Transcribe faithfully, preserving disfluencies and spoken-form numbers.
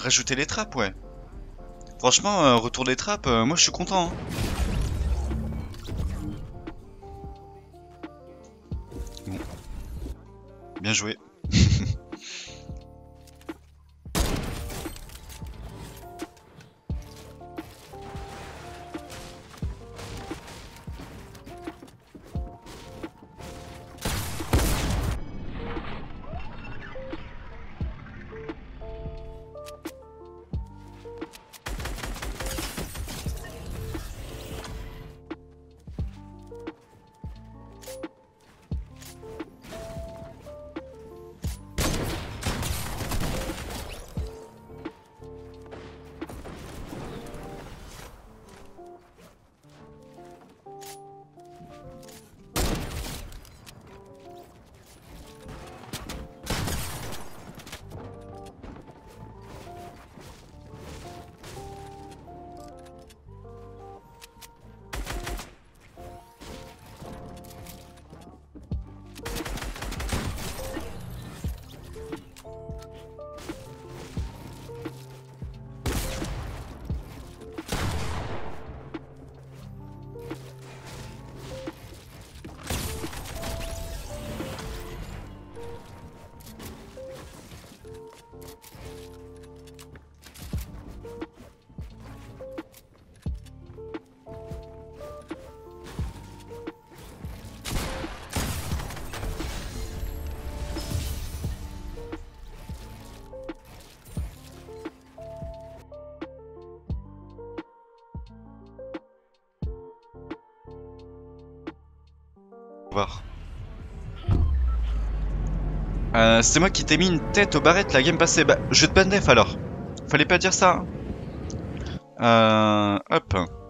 Rajouter les trappes, ouais. Franchement, euh, retour des trappes, euh, moi je suis content. Hein. Bon. Bien joué. Voir. Euh, c'est moi qui t'ai mis une tête aux barrettes la game passée. Bah, je te ban def alors. Fallait pas dire ça. Hein. Euh, hop.